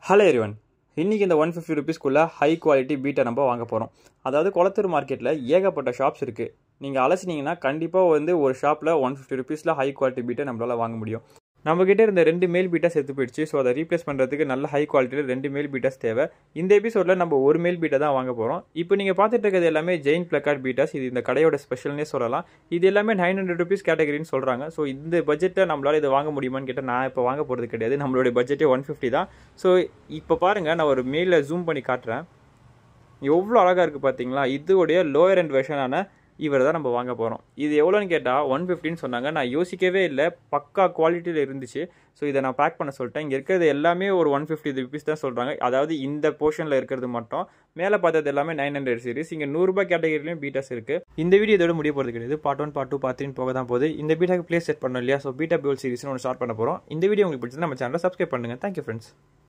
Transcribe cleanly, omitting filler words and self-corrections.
Hello everyone, இன்றைக்கி இந்த 150 ருபீஸ்க்குள்ளே high quality பீட்டை நம்ம வாங்க போகிறோம். அதாவது கொளத்தூர் மார்க்கெட்டில் ஏகப்பட்ட ஷாப்ஸ் இருக்குது. நீங்கள் அலசினீங்கன்னா கண்டிப்பாக ஒரு ஷாப்பில் 150 ருபீஸில் ஹை குவாலிட்டி பீட்டை நம்மளால் வாங்க முடியும். நம்மக்கிட்ட இருந்த 2 மேல் பீட்டாஸ் செத்து போயிடுச்சு. ஸோ அதை ரீப்ளேஸ் பண்ணுறதுக்கு நல்ல ஹை குவாலிட்டியில் 2 மேல் பீட்டாஸ் தேவை. இந்த எபிசோடில் நம்ம ஒரு மேல் பீட்டை தான் வாங்க போகிறோம். இப்போ நீங்கள் பார்த்துட்டு இருக்கிறது எல்லாமே ஜெயின் பிளக்கார்ட் பீட்டாஸ். இது இந்த கடையோட ஸ்பெஷல்னே சொல்லலாம். இது எல்லாமே 900 ருபீஸ் கேட்டகரின்னு சொல்கிறாங்க. ஸோ இந்த பட்ஜெட்டை நம்மளால் இதை வாங்க முடியுமான்னு கேட்டால் நான் இப்போ வாங்க போகிறது கிடையாது. நம்மளுடைய பட்ஜெட்டே 150 தான். ஸோ இப்போ பாருங்கள், நான் ஒரு மேலில் ஜூம் பண்ணி காட்டுறேன். எவ்வளோ அழகாக இருக்குது பார்த்தீங்களா? இதோடைய லோயர் அண்ட் வெர்ஷனான இவர் தான் நம்ம வாங்க போகிறோம். இது எவ்வளோன்னு கேட்டால் 150ன்னு சொன்னாங்க. நான் யோசிக்கவே இல்லை, பக்கா குவாலிட்டியில் இருந்துச்சு. ஸோ இதை நான் பேக் பண்ண சொல்லிட்டேன். இங்கே இருக்கிறது எல்லாமே ஒரு 150 ருபீஸ் தான் சொல்கிறாங்க. அதாவது இந்த போர்ஷனில் இருக்கிறது மட்டும். மேலே பார்த்தது எல்லாமே 900 சீரிஸ். இங்கே 100 ரூபாய் கேட்டகரிலையும் பீட்டாஸ் இருக்குது. இந்த வீடியோ இதோட முடிய போகிறது கிடையாது. பார்ட் 1, பார்ட் 2, பார்ட் 3 போக தான் போகுது. இந்த பீட்டாக்கு பிளேஸ் செட் பண்ணோம் இல்லையா? ஸோ பீட்டா பியூல் சீரிஸ்னு ஒன்று ஸ்டார்ட் பண்ண போகிறோம். இந்த வீடியோ உங்களுக்கு பிடிச்சது நம்ம சேனலை சப்ஸ்கிரைப் பண்ணுங்கள். Thank you friends.